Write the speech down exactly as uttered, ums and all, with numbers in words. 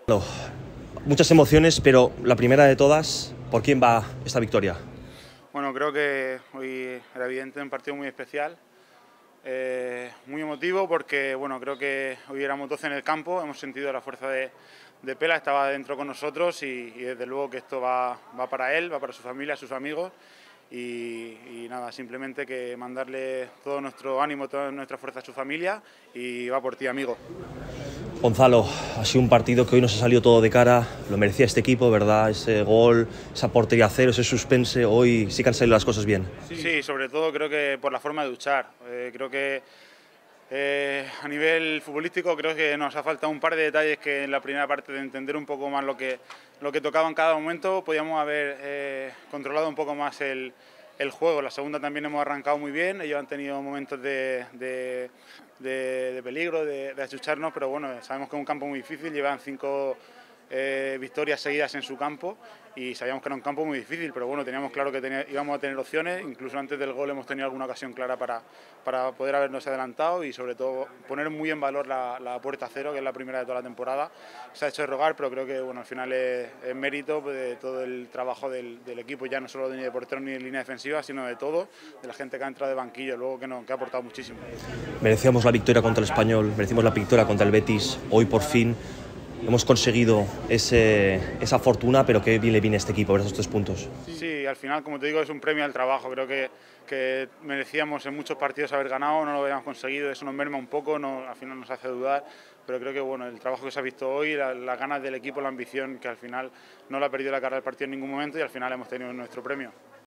No, muchas emociones, pero la primera de todas, ¿por quién va esta victoria? Bueno, creo que hoy era evidente, un partido muy especial, eh, muy emotivo porque bueno, creo que hoy éramos doce en el campo, hemos sentido la fuerza de, de Pela, estaba dentro con nosotros y, y desde luego que esto va, va para él, va para su familia, sus amigos y, y nada, simplemente que mandarle todo nuestro ánimo, toda nuestra fuerza a su familia y va por ti, amigo. Gonzalo, ha sido un partido que hoy nos ha salido todo de cara, lo merecía este equipo, ¿verdad? Ese gol, esa portería cero, ese suspense, hoy sí que han salido las cosas bien. Sí, sobre todo creo que por la forma de luchar, eh, creo que eh, a nivel futbolístico creo que nos ha faltado un par de detalles que en la primera parte de entender un poco más lo que, lo que tocaba en cada momento, podíamos haber eh, controlado un poco más el, el juego. La segunda también hemos arrancado muy bien, ellos han tenido momentos de, de, de, de peligro, de, de achucharnos, pero bueno, sabemos que es un campo muy difícil, llevan cinco eh, victorias seguidas en su campo y sabíamos que era un campo muy difícil, pero bueno, teníamos claro que tenía, íbamos a tener opciones, incluso antes del gol hemos tenido alguna ocasión clara para, para poder habernos adelantado y sobre todo poner muy en valor la, la puerta cero, que es la primera de toda la temporada. Se ha hecho de rogar, pero creo que bueno, al final es, es mérito de todo el trabajo del, del equipo, ya no solo de, ni de portero ni de línea defensiva, sino de todo, de la gente que ha entrado de banquillo, luego que, no, que ha aportado muchísimo. Merecíamos la victoria contra el Español, merecimos la victoria contra el Betis, hoy por fin hemos conseguido ese, esa fortuna, pero qué bien le viene a este equipo, esos tres puntos. Sí, al final, como te digo, es un premio al trabajo. Creo que, que merecíamos en muchos partidos haber ganado, no lo habíamos conseguido, eso nos merma un poco, no, al final nos hace dudar, pero creo que bueno, el trabajo que se ha visto hoy, la, las ganas del equipo, la ambición, que al final no la ha perdido la cara del partido en ningún momento y al final hemos tenido nuestro premio.